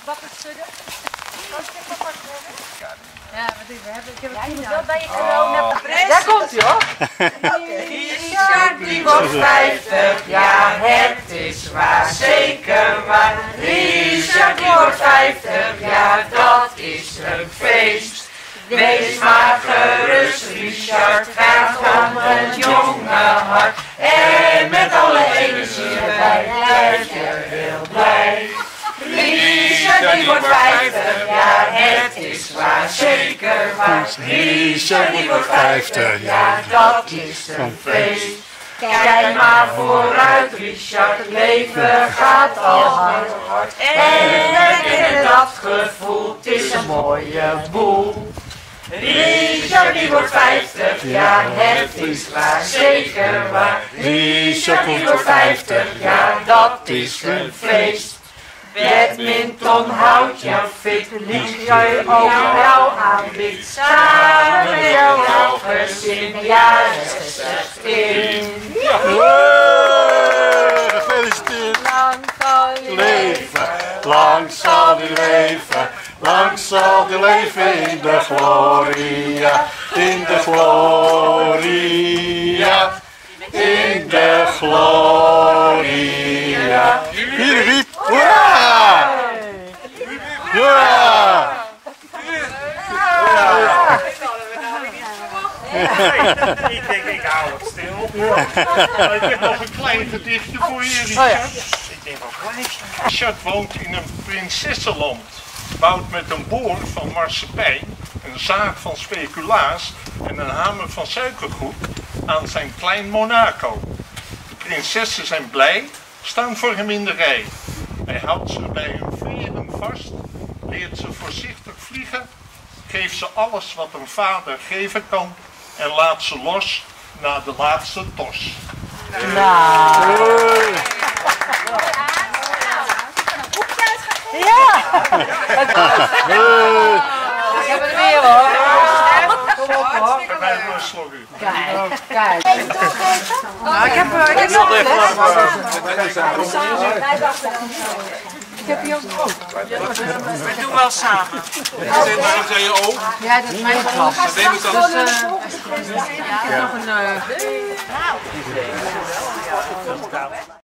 wakker schudden. Kan ik maar pakken? Ja, ik heb het wel bij je corona. Daar komt hij hoor. Richard die wordt 50, ja het is waar, zeker waar. Richard die wordt 50, ja dat is een feest. Wees maar gerust, Richard gaat om het jonge hart. En met alle energie erbij blijf je heel blij. Richard die wordt 50, ja het is waar, zeker waar. Richard die wordt 50, ja dat is een feest. Kijk maar vooruit, Richard, het leven gaat al hard. En denk dat gevoel, het is een mooie boel. Richard die wordt 50, ja het is waar, zeker waar. Richard die wordt 50, ja dat is een feest. Badminton houdt jou fit, liefje ook jou aanbiedt. Samen met jouw gezin, ja 60 in. Gefeliciteerd! Lang zal je leven, lang zal je leven, lang zal je leven in de gloria, in de gloria, in de gloria. Hier, wiep! Hoera! Hoera! Ik denk, ik hou het stil. Ik heb nog een klein gedichtje voor je, Richard. Ik denk wel klein. Richard woont in een prinsessenland. Bouwt met een boor van marsepein, een zaag van speculaas en een hamer van suikergoed aan zijn klein Monaco. De prinsessen zijn blij, staan voor hem in de rij. Hij houdt ze bij hun veren vast, leert ze voorzichtig vliegen, geeft ze alles wat een vader geven kan en laat ze los na de laatste tos. Nou. Ja! Ik heb het weer hoor. Kom op hoor. Bij mij voor een slok u. Kijk, kijk. Nou, ik heb nog Ik heb hier ook nog. We doen wel samen. Waarom zei je ook? Ja, dat is mijn klas. Dat neem ik dan. Ik heb nog een...